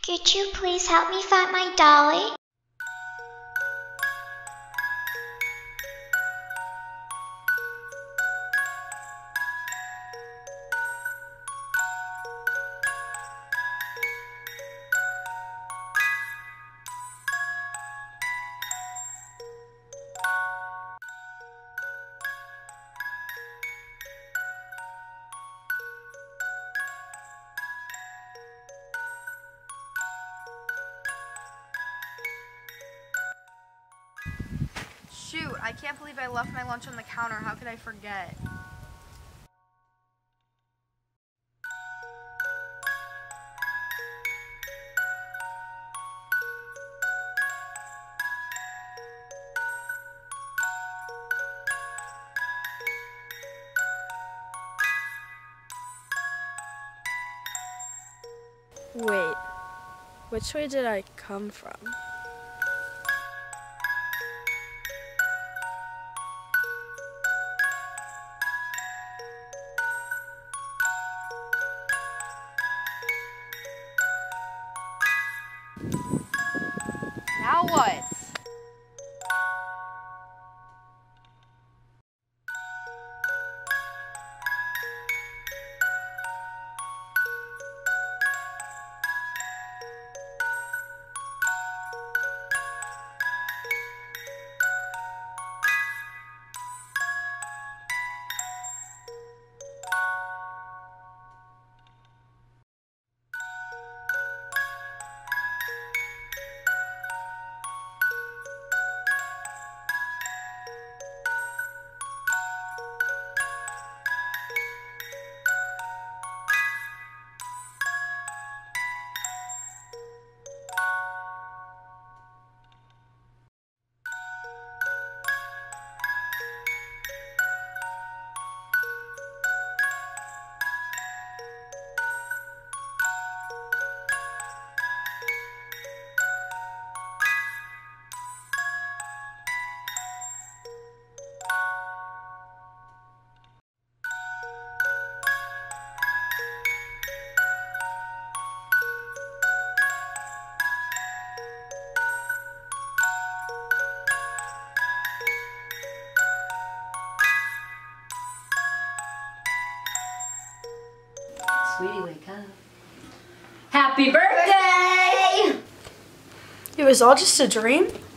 Could you please help me find my dolly? Shoot, I can't believe I left my lunch on the counter. How could I forget? Wait, which way did I come from? Now what? Sweetie, wake up. Happy birthday! It was all just a dream?